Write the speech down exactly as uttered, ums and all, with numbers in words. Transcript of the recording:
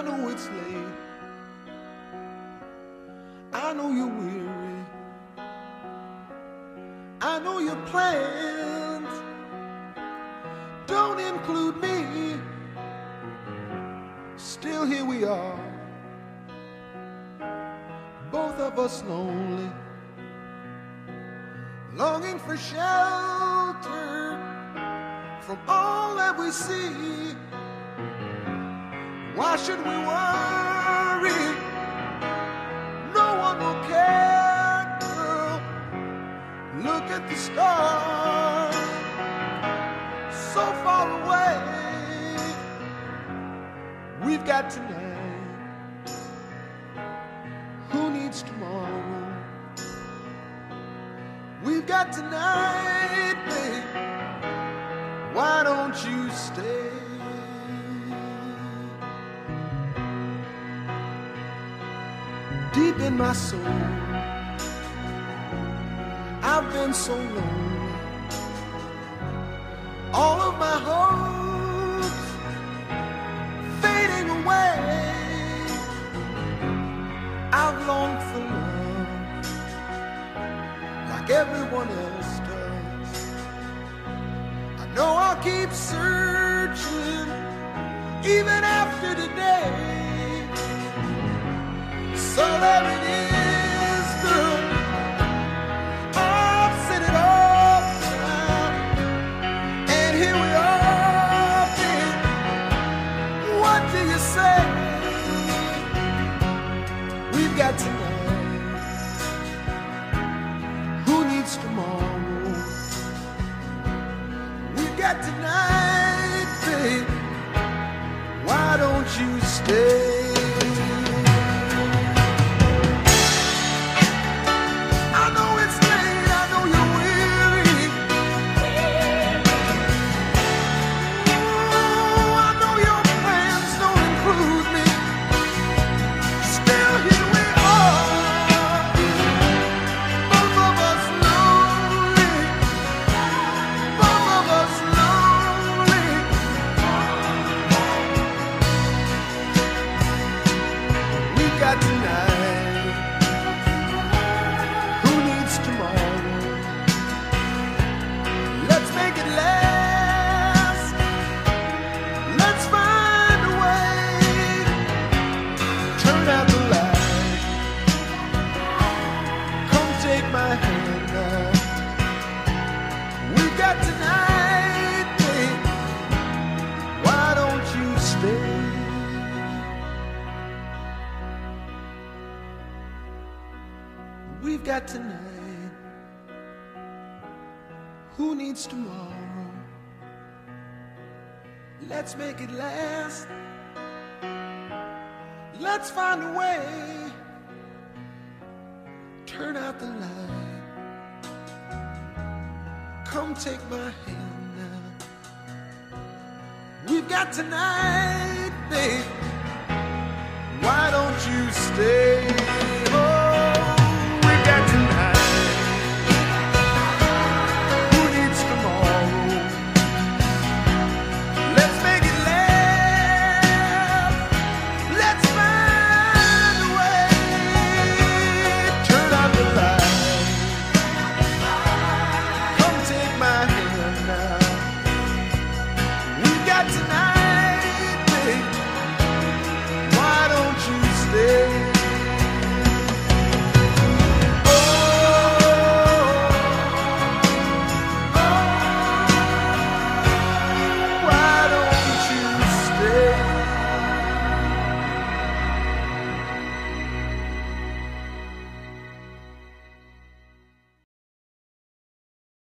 know it's late, I know you're weary, I know your plans don't include me. Still here we are, both of us lonely, longing for shelter from all that we see. Why should we worry? No one will care, girl. Look at the stars, so far away. We've got tonight, who needs tomorrow? We've got tonight, babe, why don't you stay? Deep in my soul, I've been so lonely. All of my hopes fading away. I've longed for love like everyone else does. I know I'll keep searching even after today. So there it is, girl, I've said it all down, and here we are, babe. What do you say? We've got tonight, who needs tomorrow? We've got tonight, babe, why don't you stay? We've got tonight, who needs tomorrow? Let's make it last. Let's find a way. Turn out the light. Come take my hand now. We've got tonight, babe, why don't you stay?